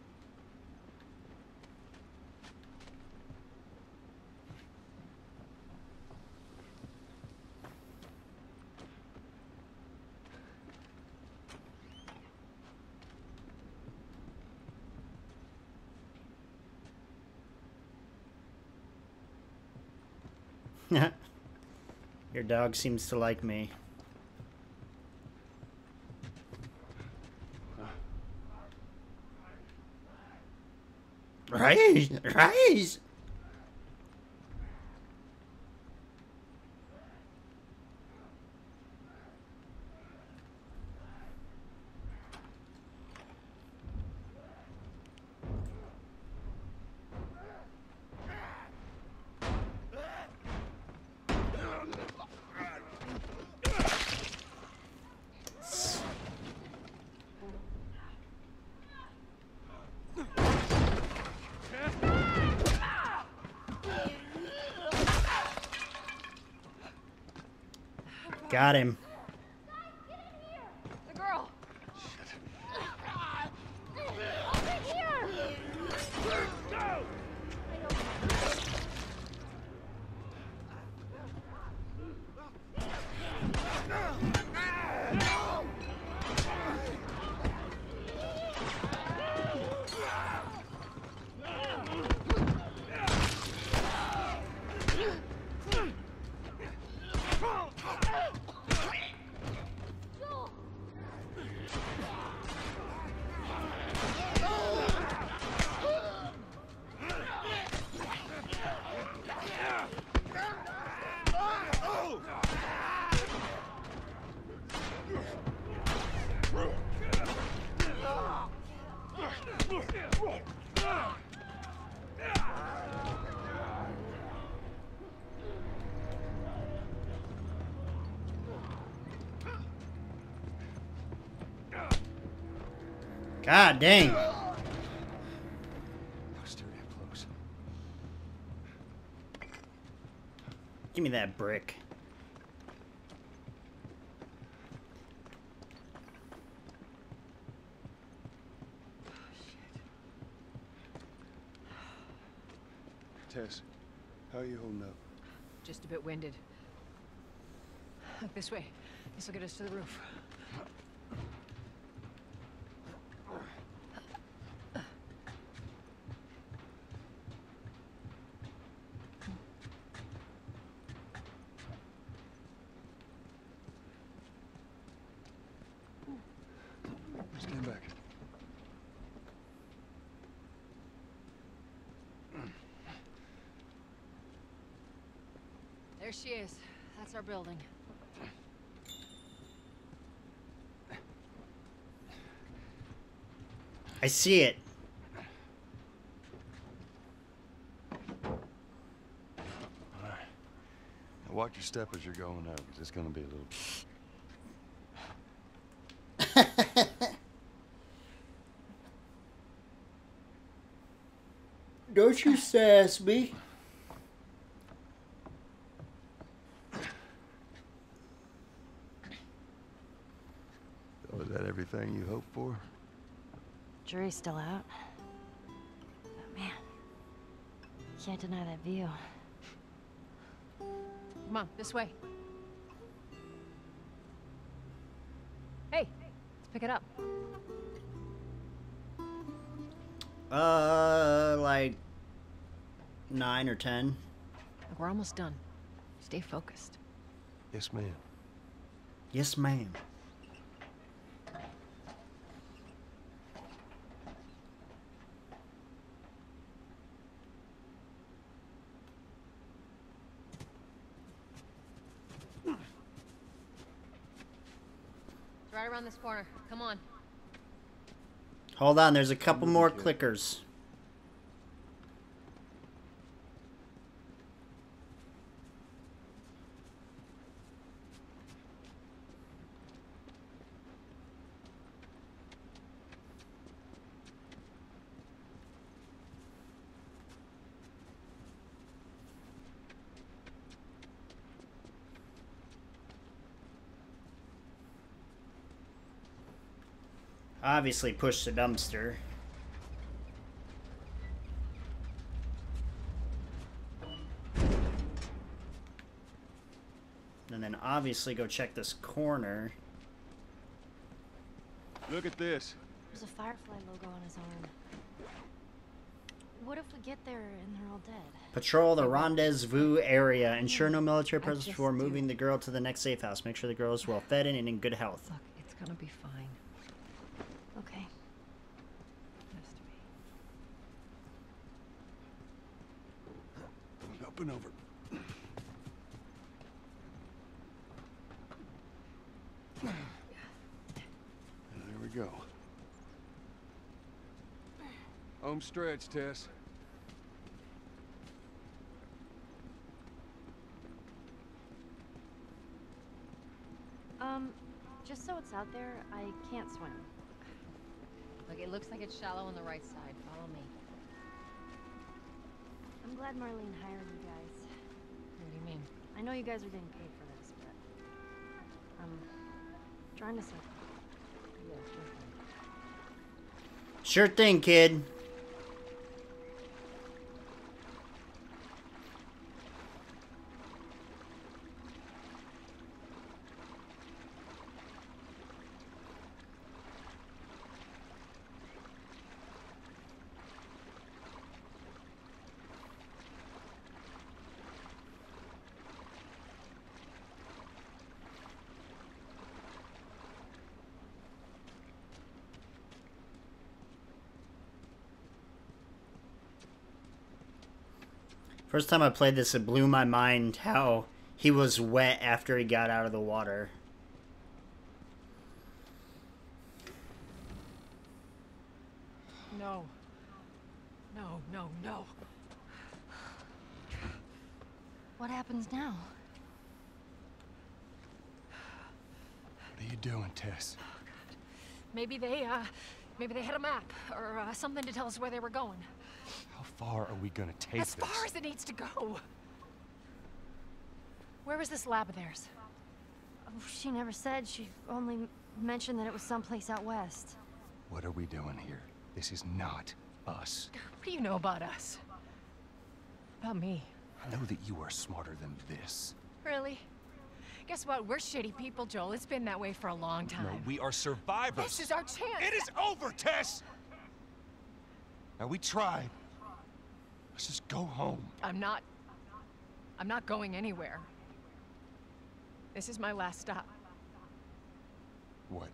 Your dog seems to like me. Rise! Rise! Got him. The girl. God dang. Oh, still damn close. Give me that brick. Tess, how are you holding up? Just a bit winded. Look this way. This will get us to the roof. Stand back. There she is. That's our building. I see it. All right. Now watch your step as you're going up, because it's going to be a little... Don't you sass me. So is that everything you hoped for? Jury's still out. But man, can't deny that view. Come on, this way. Hey, let's pick it up. Uh, like nine or ten. Look, we're almost done. Stay focused. Yes, ma'am. Yes, ma'am. It's right around this corner. Come on. Hold on, there's a couple more clickers. Obviously push the dumpster. And then obviously go check this corner. Look at this. There's a Firefly logo on his arm. What if we get there and they're all dead? Patrol the rendezvous area. Ensure no military I presence just before do. moving the girl to the next safe house. Make sure the girl is well fed and in good health. Look, it's gonna be fine. Okay. Just me. Up and over. There we go. Home stretch, Tess. Um, just so it's out there, I can't swim. Look, it looks like it's shallow on the right side. Follow me. I'm glad Marlene hired you guys. What do you mean? I know you guys are getting paid for this, but I'm trying to survive. Yeah, sure thing. Sure thing, kid. First time I played this, it blew my mind how he was wet after he got out of the water. No. No, no, no. What happens now? What are you doing, Tess? Maybe they, uh, maybe they had a map or uh, something to tell us where they were going. How far are we gonna take As this? far as it needs to go. Where was this lab of theirs? Oh, she never said. She only m- mentioned that it was someplace out west. What are we doing here? This is not us. What do you know about us? About me? I know that you are smarter than this. Really? Guess what? We're shitty people, Joel. It's been that way for a long time. No, we are survivors. This is our chance. It is over, Tess! Now, we tried. Let's just go home. I'm not... I'm not going anywhere. This is my last stop. What?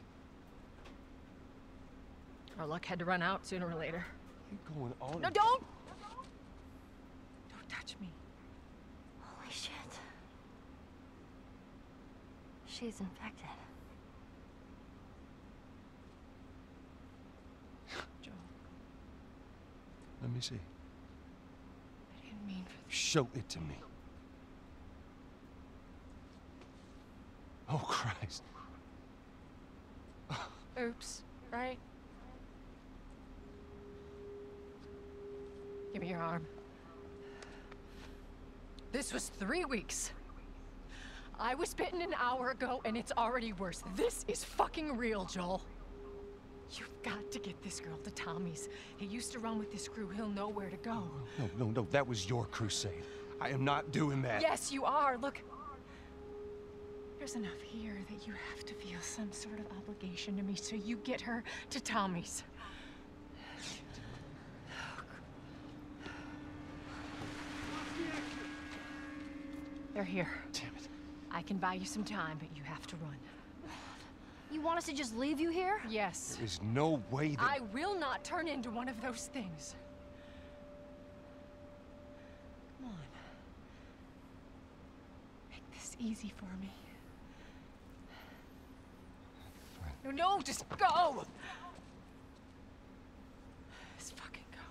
Our luck had to run out sooner or later. Keep going on. No, don't! Don't touch me. Holy shit. She's infected. Joel, Let me see. I didn't mean for this. Show it to me. Oh, Christ. Oops, right? Give me your arm. This was three weeks. I was bitten an hour ago, and it's already worse. This is fucking real, Joel. You've got to get this girl to Tommy's. He used to run with this crew. He'll know where to go. No, no, no, that was your crusade. I am not doing that. Yes, you are. Look. There's enough here that you have to feel some sort of obligation to me, so you get her to Tommy's. They're here. Damn it. I can buy you some time, but you have to run. You want us to just leave you here? Yes. There's no way that... I will not turn into one of those things. Come on. Make this easy for me. Fine. No, no, just go! Just fucking go.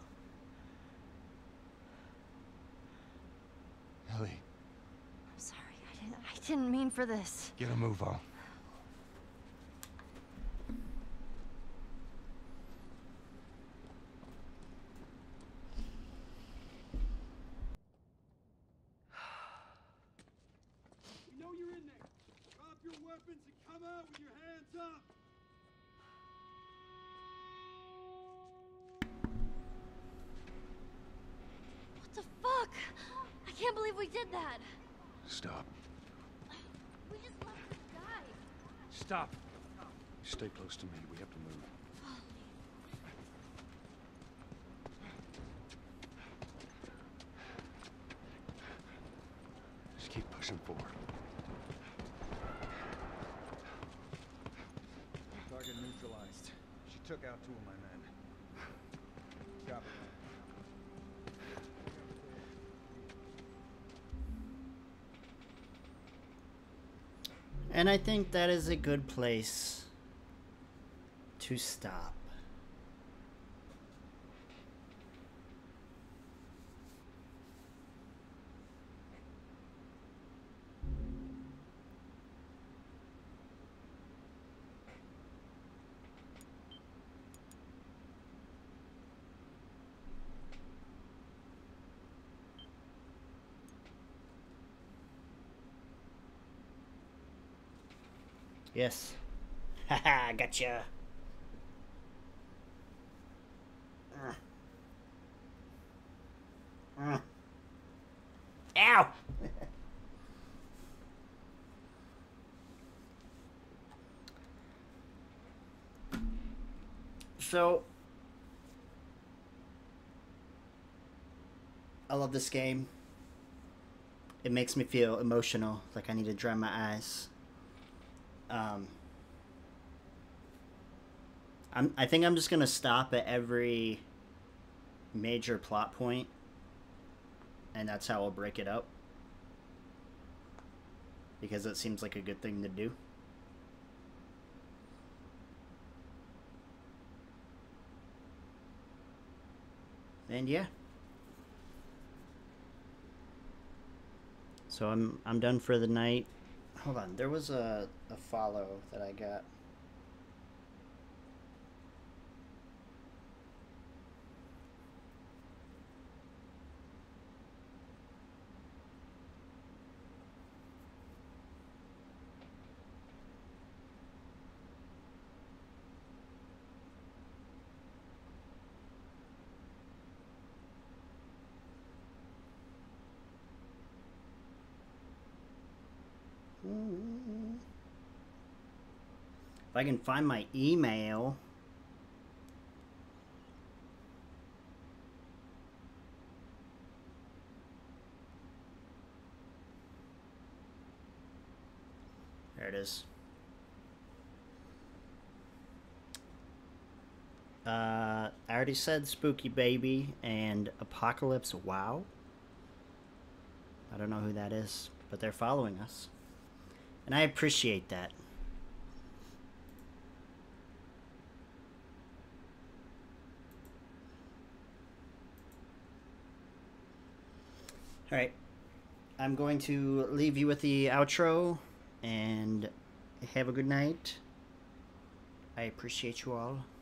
Ellie, I'm sorry, I didn't, I didn't mean for this. get a move on. We know you're in there. Drop your weapons and come out with your hands up. What the fuck? I can't believe we did that. Stop. We just left this guy. Stop. Stay close to me. We have to move. Just keep pushing forward. Target neutralized. She took out two of my men. Copy. And I think that is a good place to stop. Yes. Haha, gotcha. Uh. Uh. Ow! So, I love this game. It makes me feel emotional, like I need to dry my eyes. Um, I'm, I think I'm just going to stop at every major plot point, and that's how I'll break it up. Because it seems like a good thing to do. And yeah. So I'm I'm done for the night. Hold on, there was a, a follow that I got. If I can find my email. There it is. Uh, I already said Spooky Baby and Apocalypse Wow. I don't know who that is, but they're following us. And I appreciate that. Alright. I'm going to leave you with the outro. And have a good night. I appreciate you all.